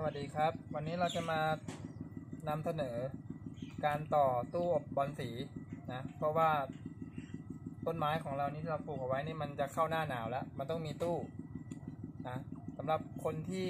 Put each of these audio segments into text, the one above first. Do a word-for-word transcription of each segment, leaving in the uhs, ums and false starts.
วัสดีครับวันนี้เราจะมานำเสนอการต่อตู้อบบอลสีนะเพราะว่าต้นไม้ของเรานี่ที่เราปลูกเอาไว้นี่มันจะเข้าหน้าหนาวแล้วมันต้องมีตู้นะสำหรับคนที่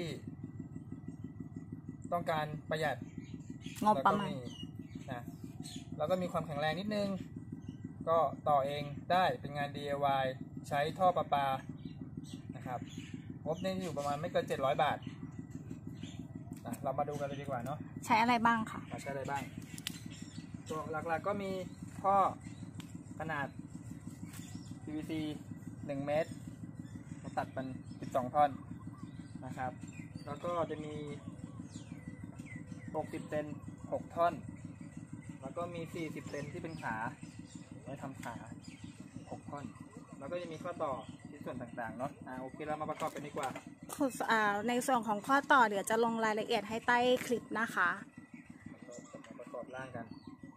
ต้องการประหยัดงบประมาณนะแล้วก็มีความแข็งแรงนิดนึงก็ต่อเองได้เป็นงาน ดี ไอ วาย ใช้ท่อประปานะครับงบนี่อยู่ประมาณไม่เกินเจ็ดร้อยบาทเรามาดูกันเลยดีกว่าเนาะใช้อะไรบ้างค่ะใช้อะไรบ้างตัวหลักๆก็มีท่อขนาด พี วี ซี หนึ่งเมตรมาตัดเป็นสิบสองท่อนนะครับแล้วก็จะมีหกสิบเซนหกท่อนแล้วก็มีสี่สิบเซนที่เป็นขาไว้ทำขาหกท่อนแล้วก็จะมีข้อต่อที่ส่วนต่างๆเนาะอ่าโอเคเรามาประกอบกันดีกว่าในส่วนของข้อต่อเดี๋ยวจะลงรายละเอียดให้ใต้คลิปนะคะมาประกอบร่างกัน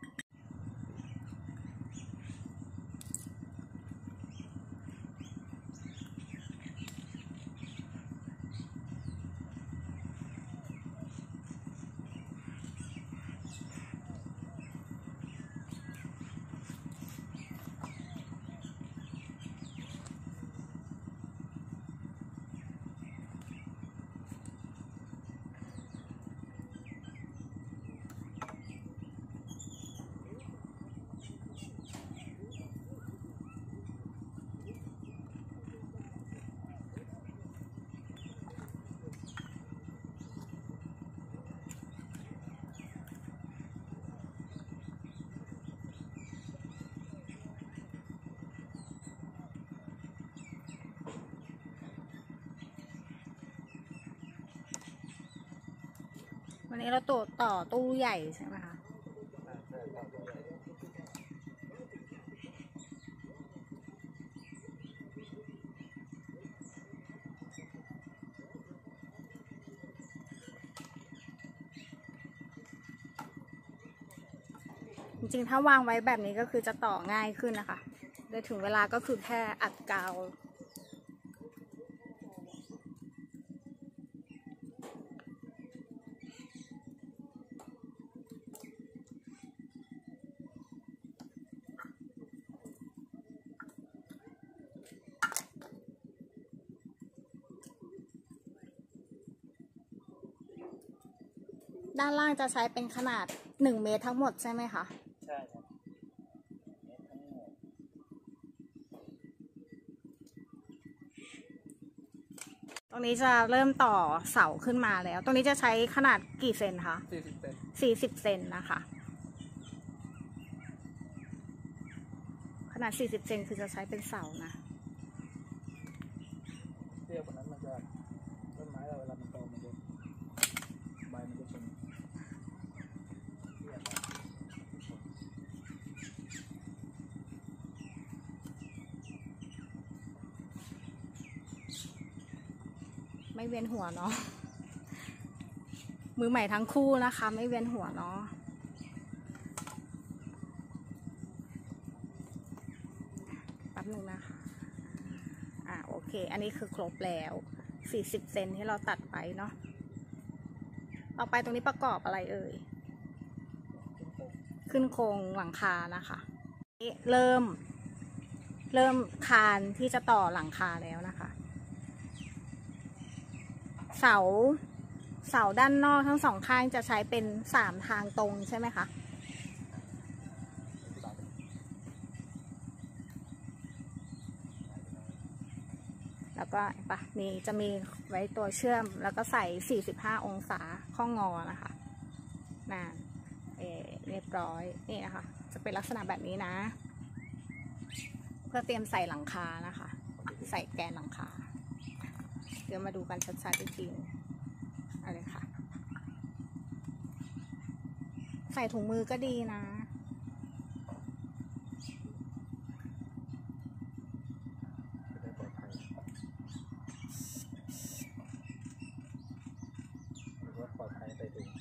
วันนี้เราต่อต่อตู้ใหญ่ใช่ไหมคะจริงๆถ้าวางไว้แบบนี้ก็คือจะต่อง่ายขึ้นนะคะโดยถึงเวลาก็คือแค่อัดกาวด้านล่างจะใช้เป็นขนาดหนึ่งเมตรทั้งหมดใช่ไหมคะใช่ครับตรงนี้จะเริ่มต่อเสาขึ้นมาแล้วตรงนี้จะใช้ขนาดกี่เซนคะสี่สิบเซนสี่สิบเซนนะคะขนาดสี่สิบเซนคือจะใช้เป็นเสานะเทียบกับนั้นมันจะต้นไม้เราเวลามันโตมันจะใบมันจะเป็นไม่เวียนหัวเนาะมือใหม่ทั้งคู่นะคะไม่เวียนหัวเนาะแป๊บนึงนะคะอ่าโอเคอันนี้คือครบแล้วสี่สิบเซนที่เราตัดไปเนาะต่อไปตรงนี้ประกอบอะไรเอ่ยขึ้นโครงหลังคานะคะเริ่มเริ่มคานที่จะต่อหลังคาแล้วนะคะเสาเสาด้านนอกทั้งสองข้างจะใช้เป็นสามทางตรงใช่ไหมคะแล้วก็ปะมีจะมีไว้ตัวเชื่อมแล้วก็ใส่สี่สิบห้าองศาข้องอนะคะน่ะเอเรียบร้อยนี่นะคะจะเป็นลักษณะแบบนี้นะเพื่อเตรียมใส่หลังคานะคะใส่แกนหลังคาเดี๋ยวมาดูกันชัดๆจริงๆอะไรค่ะใส่ถุงมือก็ดีนะปลอดภัยไปถึง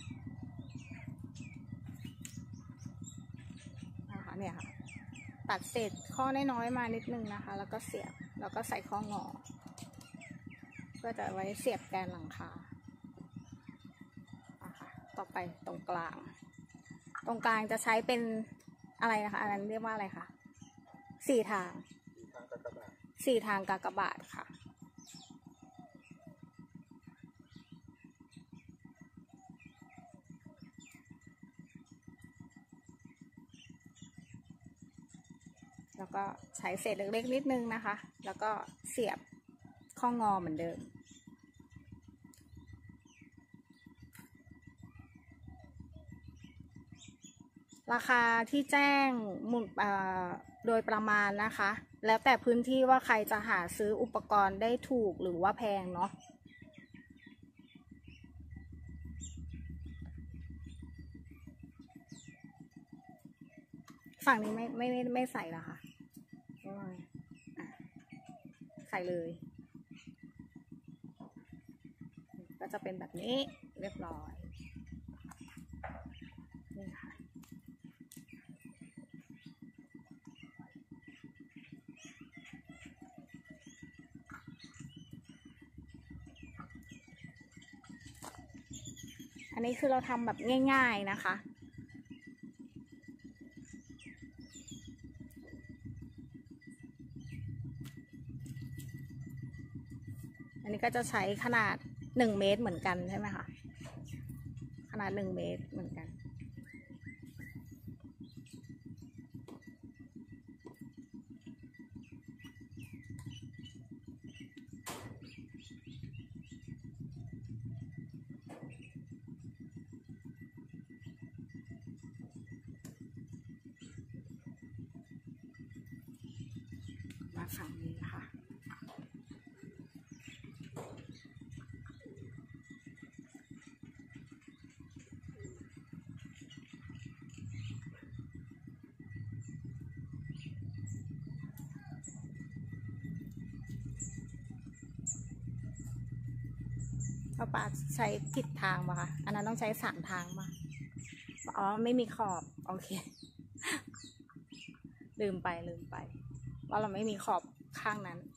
นะคะเนี่ยค่ะตัดเศษข้อน้อยๆมานิดนึงนะคะแล้วก็เสียบแล้วก็ใส่ข้องอ ก็จะไว้เสียบแกนหลังคาต่อไปตรงกลาง ตรงกลางจะใช้เป็นอะไรนะคะอันนั้นเรียกว่าอะไรคะสี่ทางสี่ทางกากบาทค่ะแล้วก็ใช้เศษเล็กๆนิดนึงนะคะแล้วก็เสียบข้องอเหมือนเดิมราคาที่แจ้งมุโดยประมาณนะคะแล้วแต่พื้นที่ว่าใครจะหาซื้ออุปกรณ์ได้ถูกหรือว่าแพงเนาะฝั่งนี้ไม่ไม่ไม่ไม่ใส่หรอคะใส่เลยก็จะเป็นแบบนี้เรียบร้อยนี่ค่ะอันนี้คือเราทำแบบง่ายๆนะคะอันนี้ก็จะใช้ขนาดหนึ่งเมตรเหมือนกันใช่ไหมคะขนาดหนึ่งเมตรเหมือนกันมาฝั่งนี้นะคะเอาปลาใช้ผิดทางป่ะคะอันนั้นต้องใช้สามทางป่ะอ๋อไม่มีขอบโอเคลืมไปลืมไปว่าเราไม่มีขอบข้างนั้น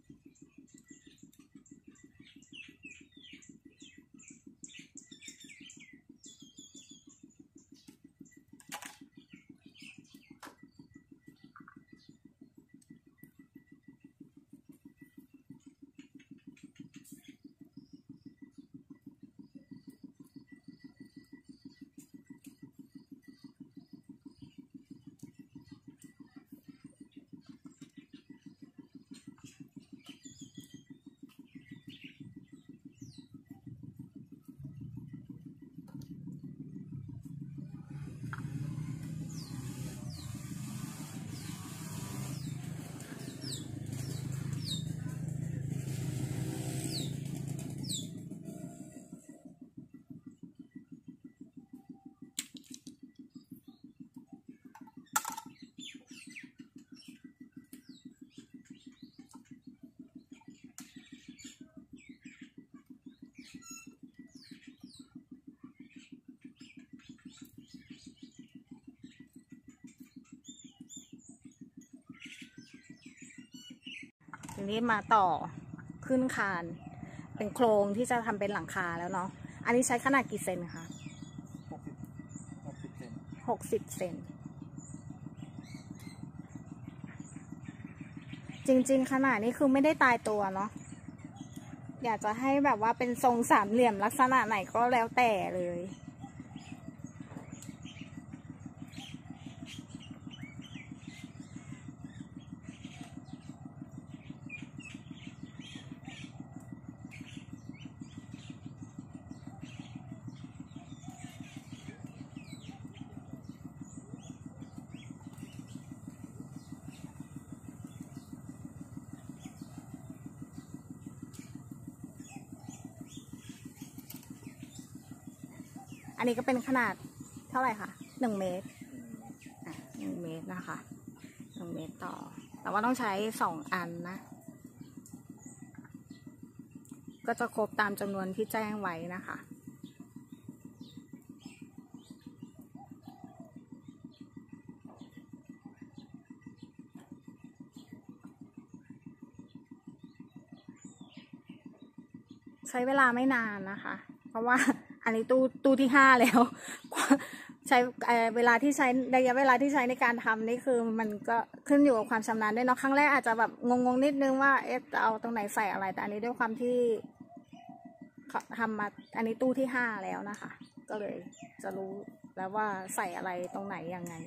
ทีนี้มาต่อขึ้นคานเป็นโครงที่จะทำเป็นหลังคาแล้วเนาะอันนี้ใช้ขนาดกี่เซนคะหกสิบหกสิบเซนหกสิบเซนจริงๆขนาดนี้คือไม่ได้ตายตัวเนาะอยากจะให้แบบว่าเป็นทรงสามเหลี่ยมลักษณะไหนก็แล้วแต่เลยอันนี้ก็เป็นขนาดเท่าไหร่คะหนึ่งเมตรอ่ะหนึ่งเมตรนะคะหนึ่งเมตรต่อแต่ว่าต้องใช้สองอันนะก็จะครบตามจำนวนที่แจ้งไว้นะคะใช้เวลาไม่นานนะคะเพราะว่าอันนี้ตู้ตู้ที่ห้าแล้ว ใช้เวลาที่ใช้ระยะเวลาที่ใช้ในการทำนี่คือมันก็ขึ้นอยู่กับความชำนาญด้วยเนาะครั้งแรกอาจจะแบบงงๆนิดนึงว่าเอ๊ะจะเอาตรงไหนใส่อะไรแต่อันนี้ด้วยความที่ทำมาอันนี้ตู้ที่ห้าแล้วนะคะ ก็เลยจะรู้แล้วว่าใส่อะไรตรงไหนยังไง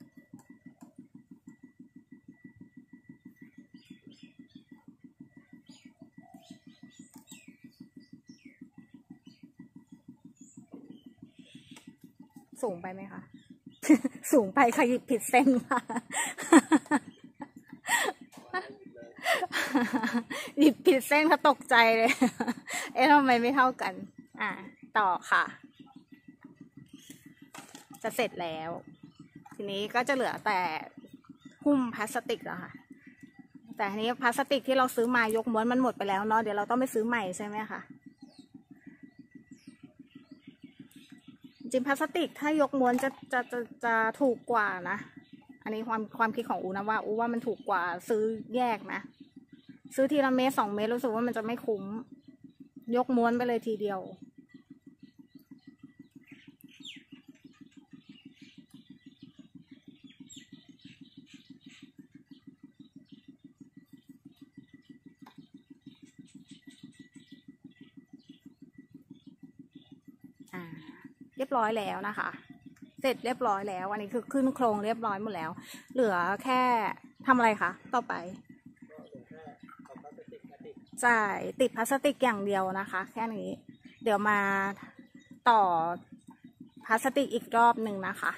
สูงไปไหมคะ สูงไปขยิบผิดเส้นค่ะ หยิบผิดเส้นเขาตกใจเลย เอ๊ะทำไมไม่เท่ากัน อ่ะต่อค่ะ จะเสร็จแล้ว ทีนี้ก็จะเหลือแต่หุ้มพลาสติกแล้วค่ะ แต่ทีนี้พลาสติกที่เราซื้อมายกม้วนมันหมดไปแล้วเนาะเดี๋ยวเราต้องไปซื้อใหม่ใช่ไหมคะจริงพลาสติกถ้ายกม้วนจะจะจะจะถูกกว่านะอันนี้ความความคิดของอูนะว่าอูว่ามันถูกกว่าซื้อแยกนะซื้อทีละเมตรสองเมตรรู้สึกว่ามันจะไม่คุ้มยกม้วนไปเลยทีเดียวอ่าเรียบร้อยแล้วนะคะเสร็จเรียบร้อยแล้วอันนี้คือขึ้นโครงเรียบร้อยหมดแล้วเหลือแค่ทำอะไรคะต่อไปใช่ติดพลาสติกอย่างเดียวนะคะแค่นี้เดี๋ยวมาต่อพลาสติกอีกรอบหนึ่งนะคะ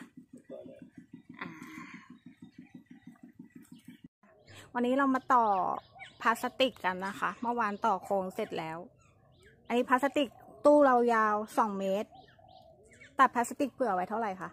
วันนี้เรามาต่อพลาสติกกันนะคะเมื่อวานต่อโครงเสร็จแล้วอันนี้พลาสติกตู้เรายาวสองเมตรตัดพลาสติกเผื่อไว้เท่าไหร่คะ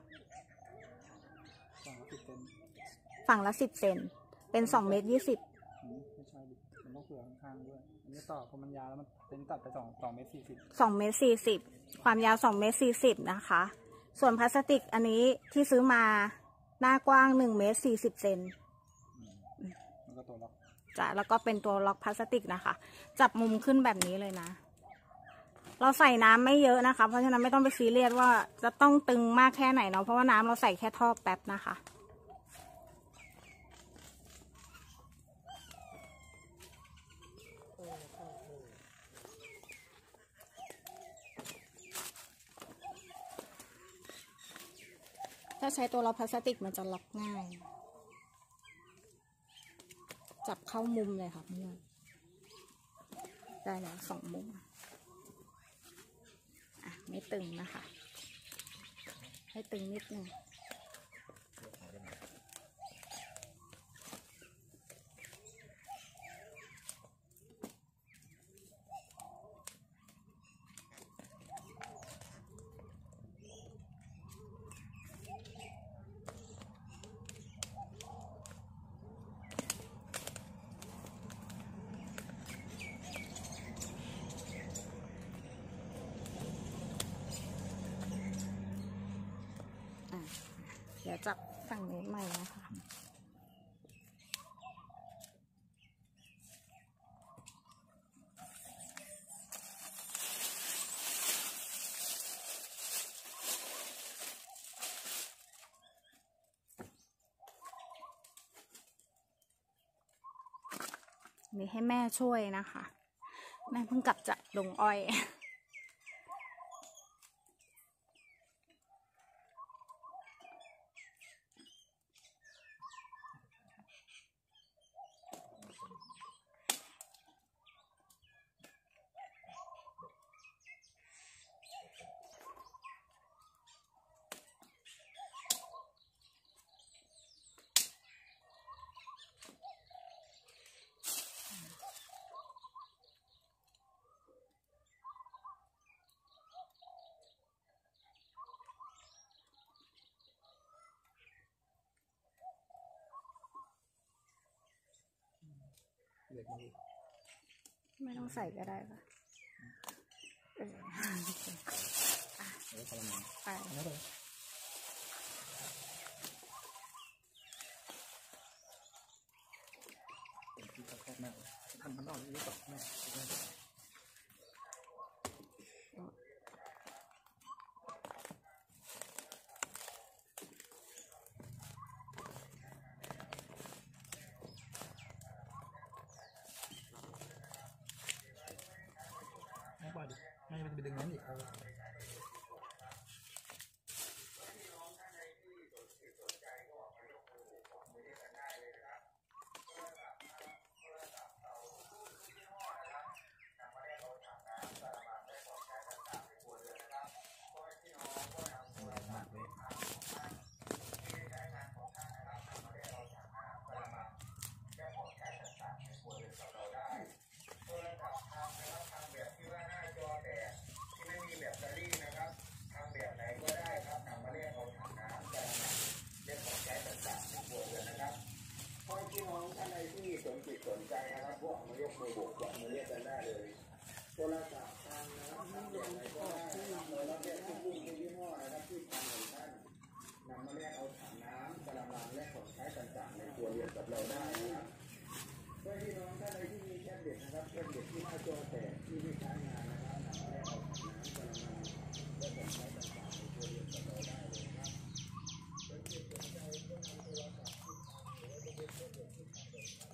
ฝั่งละสิบเซนเป็นสองเมตรยี่สิบไม่ใช่มันต้องเผื่อข้างๆด้วยอันนี้ต่อเพราะมันยาวแล้วมันเป็นตัดไปสองสองเมตรสี่สิบสองเมตรสี่สิบความยาวสองเมตรสี่สิบนะคะส่วนพลาสติกอันนี้ที่ซื้อมาหน้ากว้างหนึ่งเมตรสี่สิบเซนแล้วก็ตัวล็อกจ้ะแล้วก็เป็นตัวล็อกพลาสติกนะคะจับมุมขึ้นแบบนี้เลยนะเราใส่น้ำไม่เยอะนะคะเพราะฉะนั้นไม่ต้องไปซีเรียสว่าจะต้องตึงมากแค่ไหนเนาะเพราะว่าน้ำเราใส่แค่ท่อแป๊บนะคะถ้าใช้ตัวล็อกพลาสติกมันจะล็อกง่ายจับเข้ามุมเลยค่ะเพื่อนได้แล้วสองมุมอ่ะไม่ตึงนะคะให้ตึงนิดนึงเดี๋ยวจับฝั่งนี้ใหม่นะคะนี่ให้แม่ช่วยนะคะแม่เพิ่งกลับจากดงอ้อยไม่ต้องใส่ก็ได้ค่ะเออไปทำข้างนอกนี่ก่อนแม่สนใจนะครับพวกมายกมือโบกยกมือเรียกกันได้เลยโทรศัพท์ทางนะครับทางเดียวไหนก็ได้นะครับเลยรับเรียกทุกรุ่นทุกยี่ห้อนะครับที่ทางของท่านนำมาเรียกเอาถังน้ำกระมังและของใช้ต่างๆในครัวเรือนกับเราได้นะครับเพื่อที่น้องท่านใดที่มีแท็บเล็ตนะครับแท็บเล็ตที่หน้าจอแตกที่ไม่ใช้งานนะครับนำมาเรียกเอาถังน้ำกระมังและของใช้ต่างๆในครัวเรือนกับเราได้เลยครับเพื่อที่สนใจก็นำโทรศัพท์ที่ทางหรือว่าจะเป็นแท็บเล็ตที่ทางของท่าน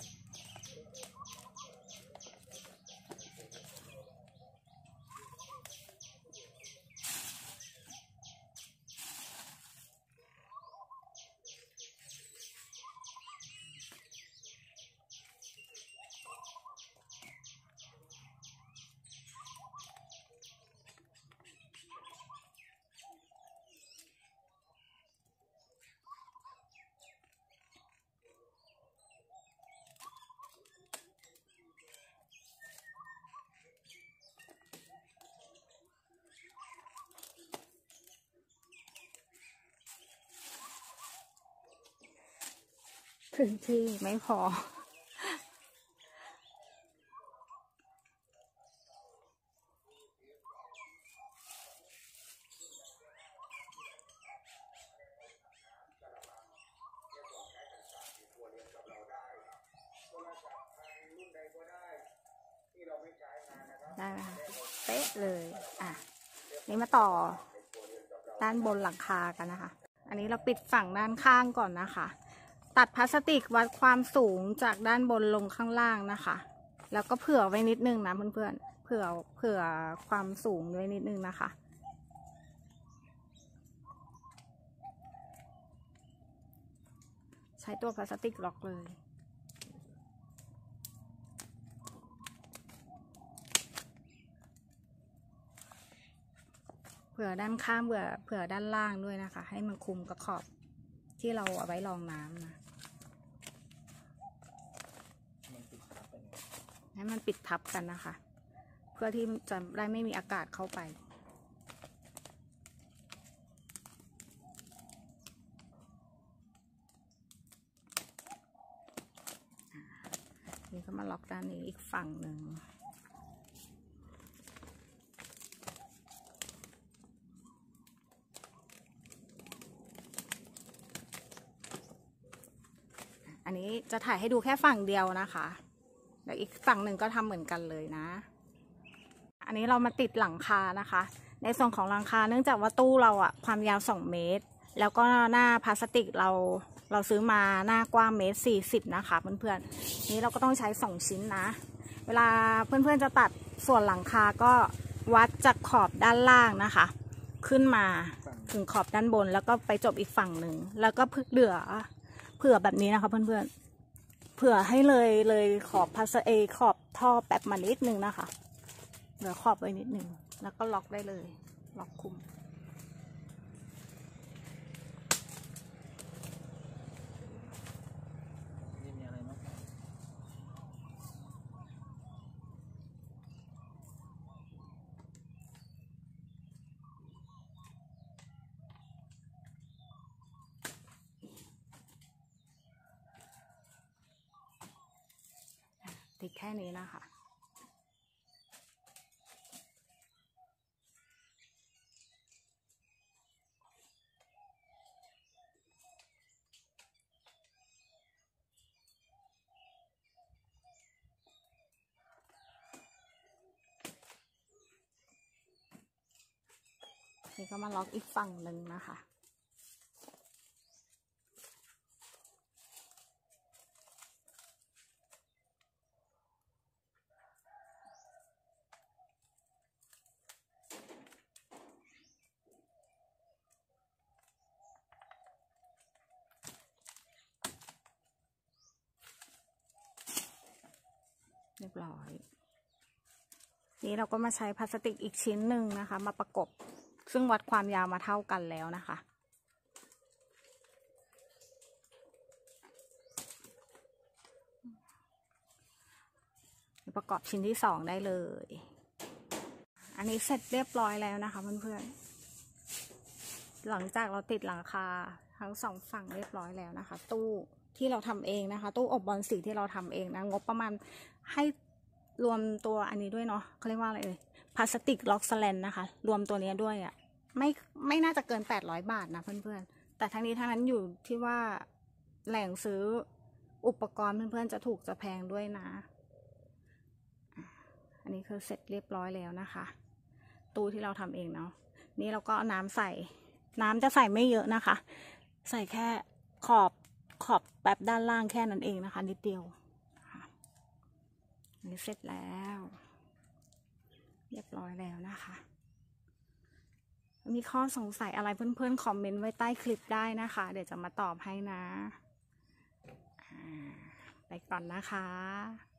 พื้นที่ไม่พอได้ไหมคะเป๊ะเลยอ่ะนี่มาต่อด้านบนหลังคากันนะคะอันนี้เราปิดฝั่งด้านข้างก่อนนะคะตัดพลาสติกวัดความสูงจากด้านบนลงข้างล่างนะคะแล้วก็เผื่อไว้นิดนึงนะเพื่อนๆเผื่อเผื่อความสูงไว้นิดนึงนะคะใช้ตัวพลาสติกล็อกเลยเผื่อด้านข้างเผื่อเผื่อด้านล่างด้วยนะคะให้มันคุมกับขอบที่เราเอาไว้รองน้ำนะให้มันปิดทับกันนะคะเพื่อที่จะได้ไม่มีอากาศเข้าไปนี่ก็มาล็อกด้านนี้อีกฝั่งหนึ่งอันนี้จะถ่ายให้ดูแค่ฝั่งเดียวนะคะแล้วอีกฝั่งหนึ่งก็ทำเหมือนกันเลยนะอันนี้เรามาติดหลังคานะคะในส่วนของหลังคาเนื่องจากว่าตู้เราอะความยาวสองเมตรแล้วก็หน้าพลาสติกเราเราซื้อมาหน้ากว้างเมตรสี่สิบนะคะเพื่อนๆนี้เราก็ต้องใช้สองชิ้นนะเวลาเพื่อนๆจะตัดส่วนหลังคาก็วัดจากขอบด้านล่างนะคะขึ้นมาถึงขอบด้านบนแล้วก็ไปจบอีกฝั่งหนึ่งแล้วก็พึกเหลือเผื่อแบบนี้นะคะเพื่อนๆเผื่อให้เลยเลยขอบพลาสเอขอบท่อแป๊บมานิดนึงนะคะเหลือขอบไว้นิดนึงแล้วก็ล็อกได้เลยล็อกคุมนี่มีอะไรไหมติดแค่นี้นะคะนี่ก็มาล็อกอีกฝั่งหนึ่งนะคะเรียบร้อยนี้เราก็มาใช้พลาสติกอีกชิ้นหนึ่งนะคะมาประกบซึ่งวัดความยาวมาเท่ากันแล้วนะคะประกอบชิ้นที่สองได้เลยอันนี้เสร็จเรียบร้อยแล้วนะคะเพื่อนๆหลังจากเราติดหลังคาทั้งสองฝั่งเรียบร้อยแล้วนะคะตู้ที่เราทำเองนะคะตู้อบบอลสีที่เราทำเองนะงบประมาณให้รวมตัวอันนี้ด้วยเนาะเขาเรียกว่าอะไรเลยพลาสติกล็อกสแลนนะคะรวมตัวนี้ด้วยอะ่ะไม่ไม่น่าจะเกินแปดร้อยบาทนะเพื่อนๆแต่ทั้งนี้ทั้งนั้นอยู่ที่ว่าแหล่งซื้ออุปกรณ์เพื่อนๆจะถูกจะแพงด้วยนะอันนี้คือเสร็จเรียบร้อยแล้วนะคะตู้ที่เราทำเองเนาะนี่เราก็เอาน้ำใส่น้ำจะใส่ไม่เยอะนะคะใส่แค่ขอบขอบแบบด้านล่างแค่นั้นเองนะคะนิดเดียวอันนี้เสร็จแล้วเรียบร้อยแล้วนะคะมีข้อสงสัยอะไรเพื่อนๆคอมเมนต์ไว้ใต้คลิปได้นะคะเดี๋ยวจะมาตอบให้นะไปก่อนนะคะ